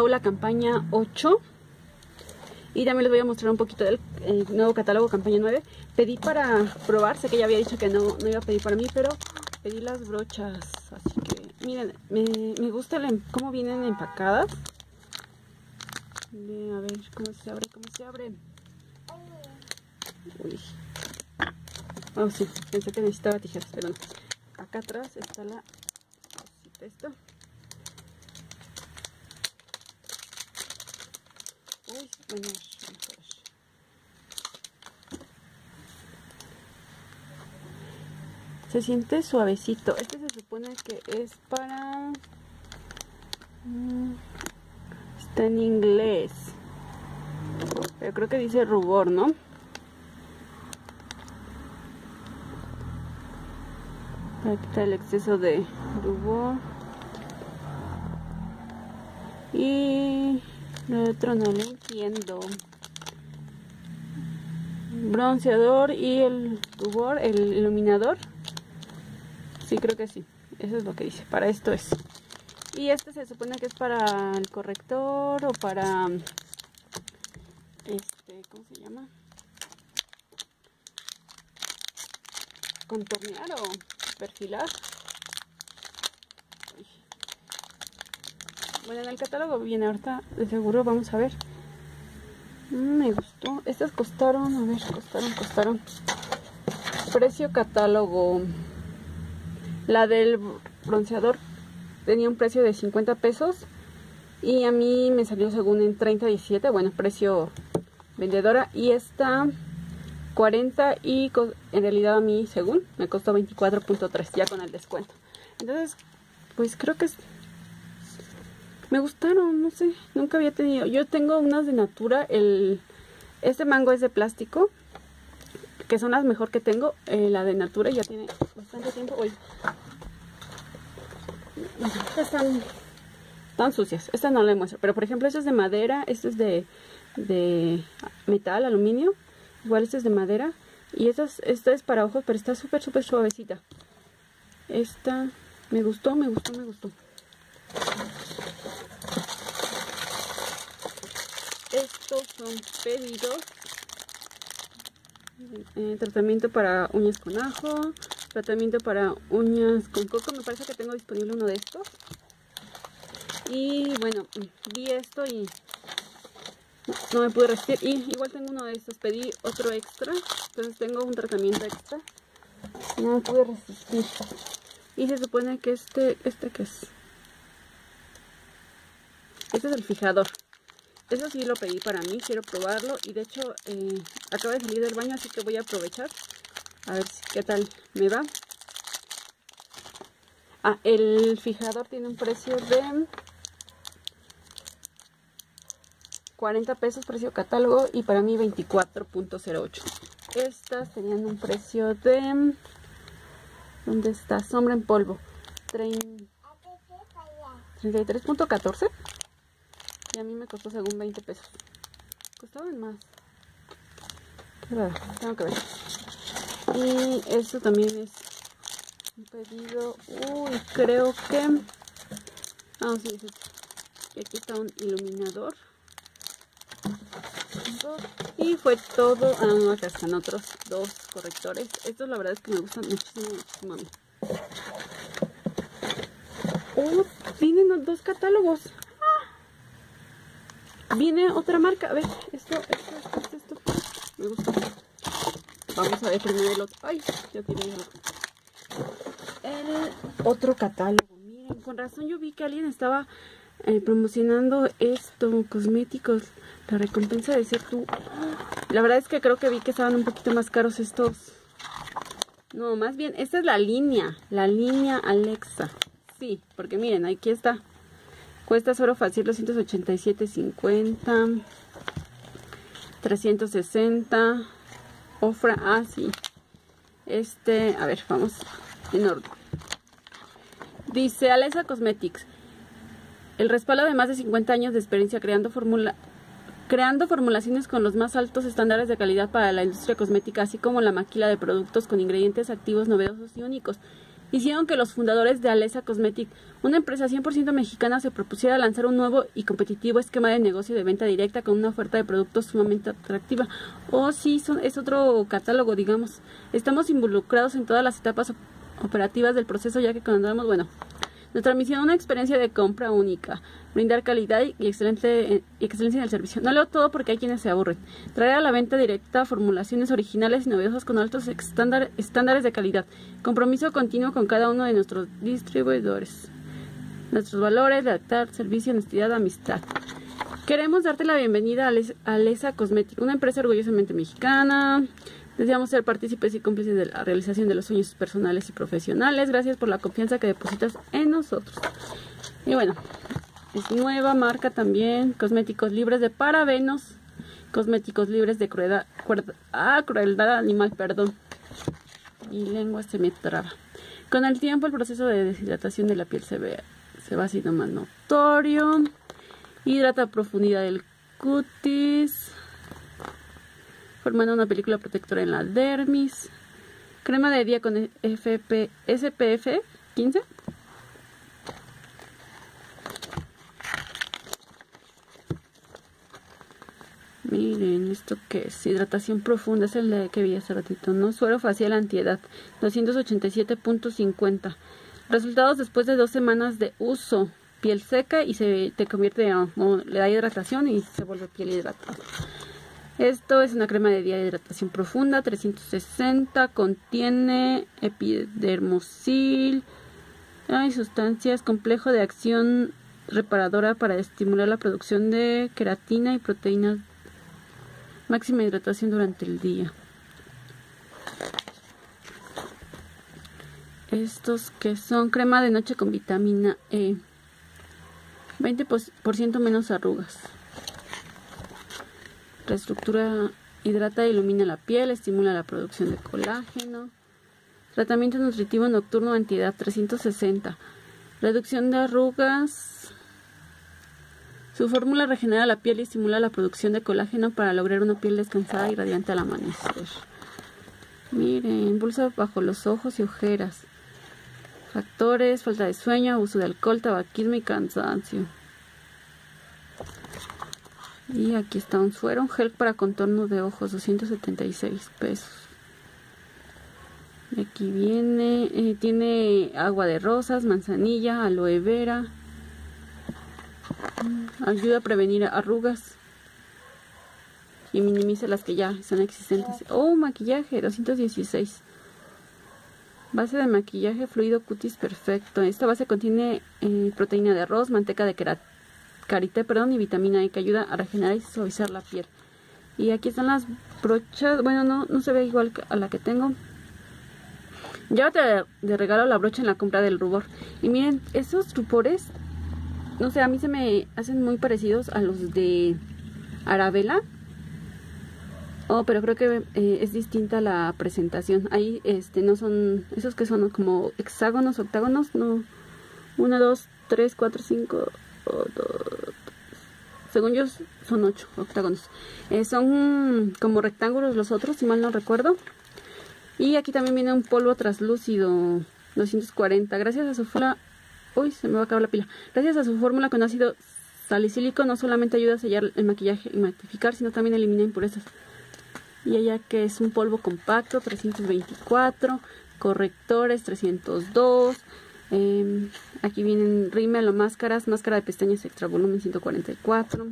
Paula campaña 8. Y también les voy a mostrar un poquito del nuevo catálogo campaña 9. Pedí para probar, sé que ya había dicho que no iba a pedir para mí, pero pedí las brochas. Así que miren, me gusta cómo vienen empacadas. A ver cómo se abre, Uy. Oh, sí, pensé que necesitaba tijeras, pero no. Acá atrás está la cosita esta. Uy, bueno, se siente suavecito. Este se supone que es para... está en inglés, pero creo que dice rubor, ¿no? Para quitar el exceso de rubor. Y lo otro no lo entiendo. Bronceador y el rubor, el iluminador. Sí, creo que sí. Eso es lo que dice. Para esto es. Y este se supone que es para el corrector o para... ¿cómo se llama? Contornear o perfilar. Uy. Bueno, en el catálogo viene ahorita, de seguro, vamos a ver. Me gustó. Estas costaron, a ver, costaron. Precio catálogo. La del bronceador tenía un precio de 50 pesos. Y a mí me salió según en 30.17. Bueno, precio vendedora. Y esta 40 y en realidad a mí según me costó 24.3 ya con el descuento. Entonces pues creo que me gustaron, no sé, nunca había tenido. Yo tengo unas de Natura, este mango es de plástico, que son las mejor que tengo. La de Natura ya tiene bastante tiempo. Uy, están tan sucias, esta no la muestro, pero por ejemplo esta es de madera, esta es de metal, aluminio. Igual esta es de madera. Y esta es para ojos, pero está súper suavecita. Esta me gustó. Estos son pedidos. Tratamiento para uñas con ajo. Tratamiento para uñas con coco. Me parece que tengo disponible uno de estos. Y bueno, vi esto y... no me pude resistir. Y igual tengo uno de estos. Pedí otro extra. Entonces tengo un tratamiento extra. No me pude resistir. Y se supone que ¿qué es? Este es el fijador. Eso sí lo pedí para mí. Quiero probarlo. Y de hecho acabo de salir del baño, así que voy a aprovechar. A ver qué tal me va. El fijador tiene un precio de 40 pesos, precio catálogo, y para mí 24.08. Estas tenían un precio de... ¿dónde está? Sombra en polvo. 33.14. Y a mí me costó según 20 pesos. Costaban más. Qué raro, tengo que ver. Y esto también es un pedido. Uy, creo que... sí, es esto. Y aquí está un iluminador. Y fue todo. Acá están otros dos correctores. Estos la verdad es que me gustan muchísimo. Vienen dos catálogos. Viene otra marca. A ver, esto. Me gusta. Vamos a ver primero el otro. Ay, ya tiré el otro. El otro catálogo. Miren, con razón yo vi que alguien estaba promocionando esto, cosméticos. La recompensa de ser tú. La verdad es que creo que vi que estaban un poquito más caros estos. No, más bien, esta es la línea Alexa. Sí, porque miren, aquí está. Cuesta Suero Facial 287.50. 360. Ofra, sí. A ver, vamos en orden. Dice Alexa Cosmetics. El respaldo de más de 50 años de experiencia creando formulaciones con los más altos estándares de calidad para la industria cosmética, así como la maquila de productos con ingredientes activos novedosos y únicos. hicieron que los fundadores de Alesa Cosmetic, una empresa 100% mexicana, se propusiera lanzar un nuevo y competitivo esquema de negocio de venta directa con una oferta de productos sumamente atractiva. Sí, es otro catálogo, digamos. Estamos involucrados en todas las etapas operativas del proceso, ya que contamos, nuestra misión, una experiencia de compra única, brindar calidad y excelencia en el servicio. No leo todo porque hay quienes se aburren. Traer a la venta directa formulaciones originales y novedosas con altos estándares de calidad. Compromiso continuo con cada uno de nuestros distribuidores. Nuestros valores: lealtad, servicio, honestidad, amistad. Queremos darte la bienvenida a Alesa Cosmetic, una empresa orgullosamente mexicana. Deseamos ser partícipes y cómplices de la realización de los sueños personales y profesionales. Gracias por la confianza que depositas en nosotros. Y bueno, es nueva marca también. Cosméticos libres de parabenos. Cosméticos libres de crueldad animal, perdón. Mi lengua se me traba. Con el tiempo el proceso de deshidratación de la piel se va haciendo más notorio. Hidrata a profundidad del cutis, formando una película protectora en la dermis. Crema de día con SPF 15. Miren, ¿esto qué es? Hidratación profunda, es el de que vi hace ratito, ¿no? Suero facial antiedad, 287.50. Resultados después de 2 semanas de uso. Piel seca y te convierte le da hidratación y se vuelve piel hidratada. Esto es una crema de día de hidratación profunda, 360, contiene epidermosil, sustancias, complejo de acción reparadora para estimular la producción de queratina y proteínas, máxima hidratación durante el día. Estos que son crema de noche con vitamina E, 20% menos arrugas. Reestructura, hidrata e ilumina la piel, estimula la producción de colágeno. Tratamiento nutritivo nocturno antiedad, 360. Reducción de arrugas. Su fórmula regenera la piel y estimula la producción de colágeno para lograr una piel descansada y radiante al amanecer. Miren, impulsa bajo los ojos y ojeras. Factores: falta de sueño, abuso de alcohol, tabaquismo y cansancio. Y aquí está un suero, un gel para contorno de ojos, 276 pesos. Y aquí viene, tiene agua de rosas, manzanilla, aloe vera. Ayuda a prevenir arrugas y minimiza las que ya están existentes. Maquillaje, 216. Base de maquillaje, fluido cutis perfecto. Esta base contiene proteína de arroz, manteca de karité, y vitamina E, que ayuda a regenerar y suavizar la piel. Y aquí están las brochas. Bueno, no se ve igual a la que tengo. Llévate de regalo la brocha en la compra del rubor. Y miren, esos rubores, no sé, a mí se me hacen muy parecidos a los de Arabella. Pero creo que es distinta la presentación. Ahí no son esos que son como hexágonos, octágonos, no. 1, 2, 3, 4, 5, según yo son 8 octágonos. Son como rectángulos los otros, si mal no recuerdo. Y aquí también viene un polvo translúcido, 240. Gracias a su fórmula, se me va a acabar la pila. Gracias a su fórmula con ácido salicílico no solamente ayuda a sellar el maquillaje y matificar, sino también elimina impurezas. Y allá que es un polvo compacto, 324, correctores, 302. Aquí vienen rímel o máscaras, máscara de pestañas extra volumen, 144.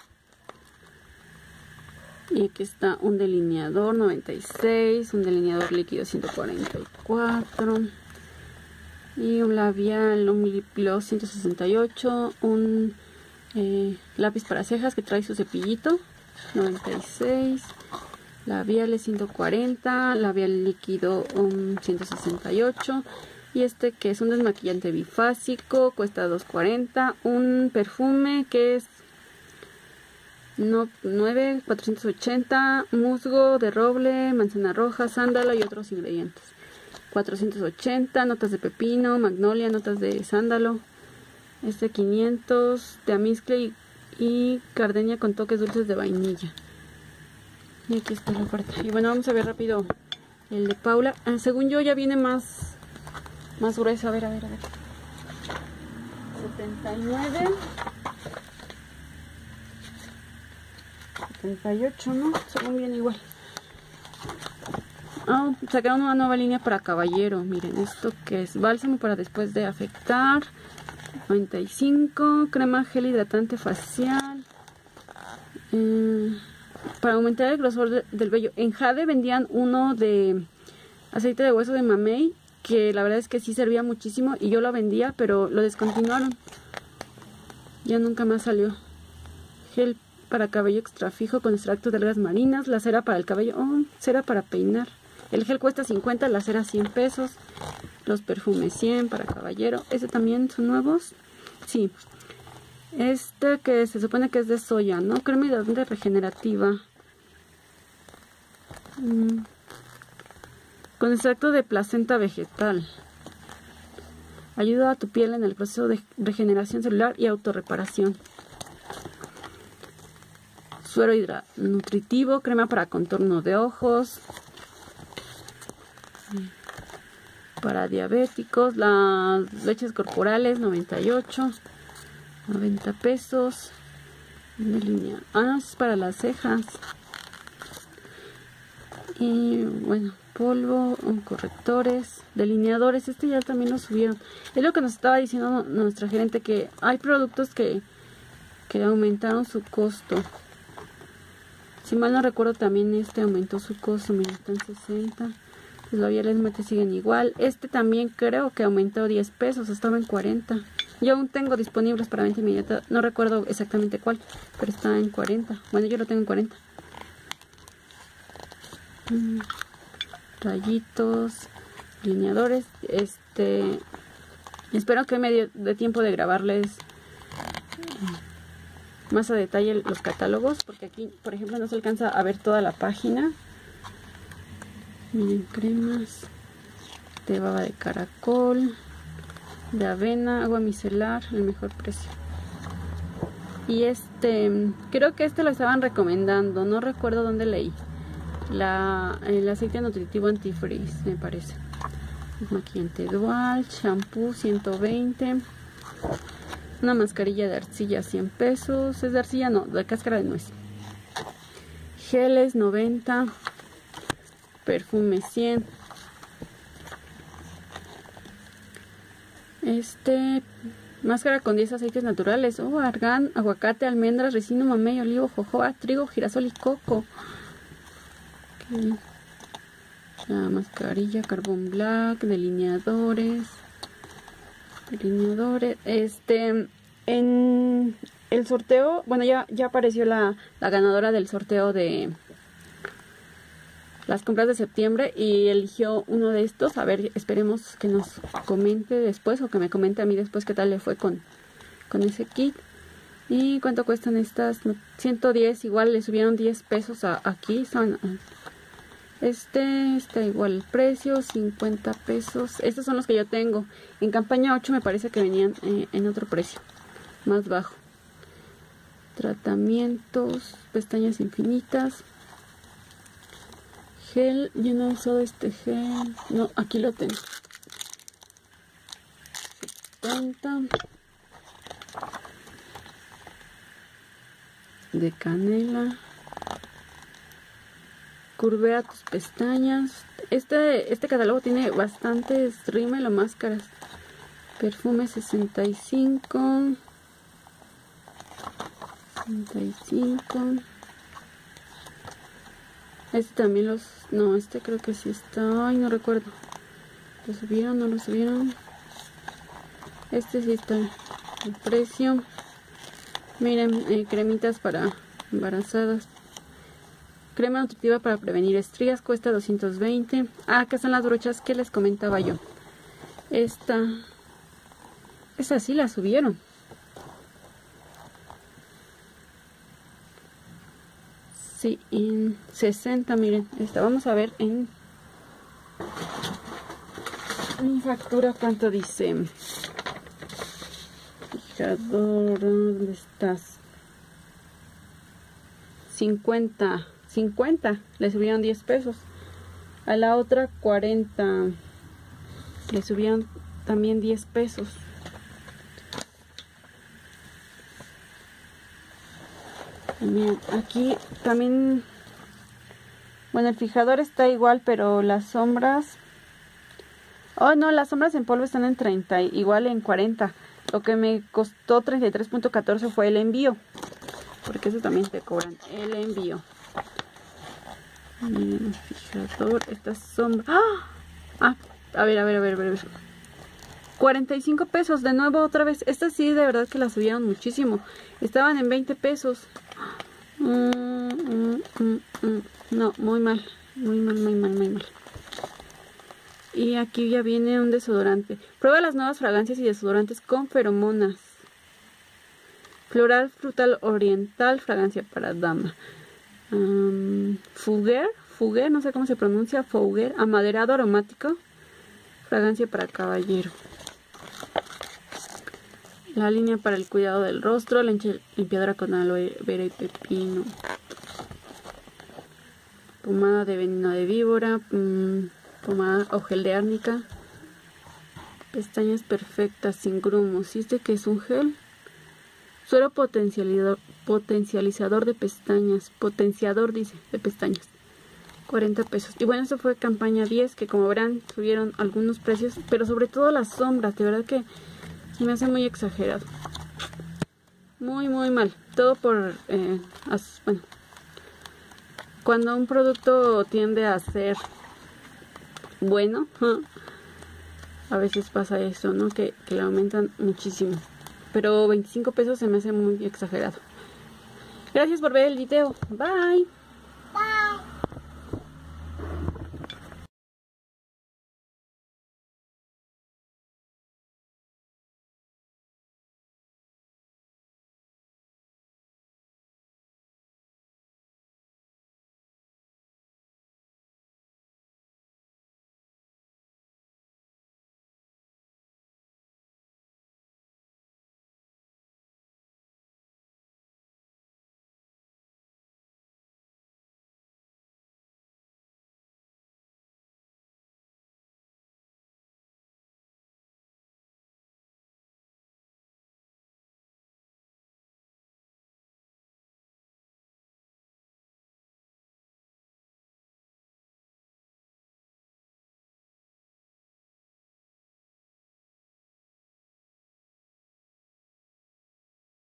Y aquí está un delineador, 96, un delineador líquido, 144. Y un labial, un lip gloss, 168. Un lápiz para cejas que trae su cepillito, 96. Labiales, 140, labial líquido, 168. Y este que es un desmaquillante bifásico, cuesta 240. Un perfume que es 480. Musgo de roble, manzana roja, sándalo y otros ingredientes, 480. Notas de pepino, magnolia, notas de sándalo. 500 de amizcle y gardenia con toques dulces de vainilla. Y aquí está la parte. Y bueno, vamos a ver rápido el de Paula. Según yo ya viene más más grueso, a ver. 79. 78, ¿no? Según bien igual. Ah, sacaron una nueva línea para caballero. Miren, esto que es bálsamo para después de afectar. 95, crema gel hidratante facial. Para aumentar el grosor del vello. En Jade vendían uno de aceite de hueso de mamey, que la verdad es que sí servía muchísimo y yo lo vendía, pero lo descontinuaron. Ya nunca más salió. Gel para cabello extra fijo con extracto de algas marinas. La cera para el cabello. Oh, cera para peinar. El gel cuesta 50, la cera 100 pesos. Los perfumes 100 para caballero. ¿Ese también son nuevos? Sí. Este que se supone que es de soya, ¿no? Crema hidratante regenerativa. Con extracto de placenta vegetal. Ayuda a tu piel en el proceso de regeneración celular y autorreparación. Suero nutritivo, crema para contorno de ojos. Para diabéticos, las leches corporales, 98. 90 pesos. Una línea. Ah, es para las cejas. Y bueno, polvo, correctores, delineadores. Este ya también lo subieron. Es lo que nos estaba diciendo nuestra gerente, que hay productos que aumentaron su costo. Si mal no recuerdo, también este aumentó su costo. Miren, está en 60. Los labiales mate siguen igual. Este también creo que aumentó 10 pesos. Estaba en 40. Yo aún tengo disponibles para venta inmediata. No recuerdo exactamente cuál, pero está en 40. Bueno, yo lo tengo en 40. Rayitos, delineadores. Espero que me dé tiempo de grabarles más a detalle los catálogos, porque aquí, por ejemplo, no se alcanza a ver toda la página. Miren, cremas de baba de caracol, de avena, agua micelar, el mejor precio. Y creo que lo estaban recomendando, no recuerdo dónde leí. El aceite nutritivo antifreeze, me parece. Maquillante dual, shampoo 120. Una mascarilla de arcilla 100 pesos. ¿Es de arcilla? No, de cáscara de nuez. Geles 90. Perfume 100. Máscara con 10 aceites naturales. Oh, argán, aguacate, almendras, ricino, mamey, olivo, jojoba, trigo, girasol y coco. Okay. La mascarilla, carbón black, delineadores. En el sorteo, bueno, ya apareció la ganadora del sorteo de las compras de septiembre y eligió uno de estos. A ver, esperemos que nos comente después, o que me comente a mí después qué tal le fue con ese kit. ¿Y cuánto cuestan estas? 110, igual le subieron 10 pesos aquí. Está igual el precio, 50 pesos. Estos son los que yo tengo. En campaña 8 me parece que venían en otro precio, más bajo. Tratamientos, pestañas infinitas. Gel, yo no he usado este gel. No, aquí lo tengo. 70. De canela. Curvea tus pestañas. Este catálogo tiene bastantes rímel o máscaras. Perfume 65. 65. Este también no, este creo que sí está. Ay, no recuerdo. ¿Lo subieron? ¿No lo subieron? Este sí está el precio. Miren, cremitas para embarazadas. Crema nutritiva para prevenir estrías, cuesta 220. Ah, acá están las brochas que les comentaba yo. Esa sí la subieron. Sí, en 60, miren. Vamos a ver en factura cuánto dice. Fijador, ¿dónde estás? 50, le subieron 10 pesos. A la otra 40, le subieron también 10 pesos. Y miren, aquí también, bueno, el fijador está igual, pero las sombras, oh no, las sombras en polvo están en 30, igual en 40. Lo que me costó 33.14 fue el envío, porque eso también te cobran el envío. Miren, el fijador, esta sombra, a ver, 45 pesos, de nuevo otra vez. Estas sí, de verdad que las subieron muchísimo. Estaban en 20 pesos. No, muy mal. Y aquí ya viene un desodorante. Prueba las nuevas fragancias y desodorantes con feromonas. Floral, frutal, oriental, fragancia para dama. Fugger, no sé cómo se pronuncia. Fugger, amaderado aromático, fragancia para caballero. La línea para el cuidado del rostro, limpiadora con aloe vera y pepino. Pomada de veneno de víbora, pomada o gel de árnica. Pestañas perfectas, sin grumos. ¿Y este que es un gel? Suero potencializador de pestañas. Potenciador, dice, de pestañas. 40 pesos. Y bueno, esto fue campaña 10, que como verán, subieron algunos precios, pero sobre todo las sombras. De verdad que se me hace muy exagerado. Muy mal. Todo por... bueno, cuando un producto tiende a ser bueno, a veces pasa eso, ¿no? Que le aumentan muchísimo. Pero 25 pesos se me hace muy exagerado. Gracias por ver el video. Bye.